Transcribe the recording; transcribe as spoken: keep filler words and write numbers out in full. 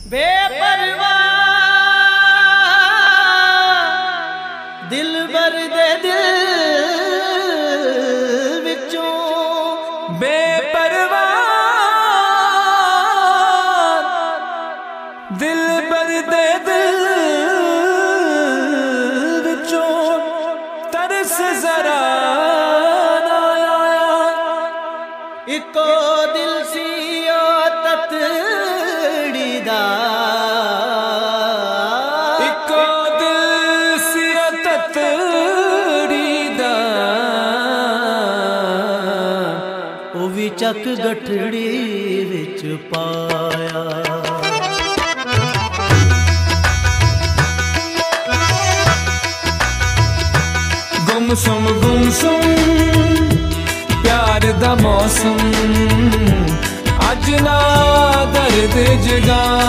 बेपरवाह दिल बर दे दिल विचों बेपरवाह दिल बर दे दिल विचों तरस जरा ना आया। इको दिल सी ततड़ी दा इको दिल सी ततड़ी दा ओ भी चक गठड़ी विच पाया। गुमसुम गुमसुम प्यार दा मौसम अज ना दर्द जगा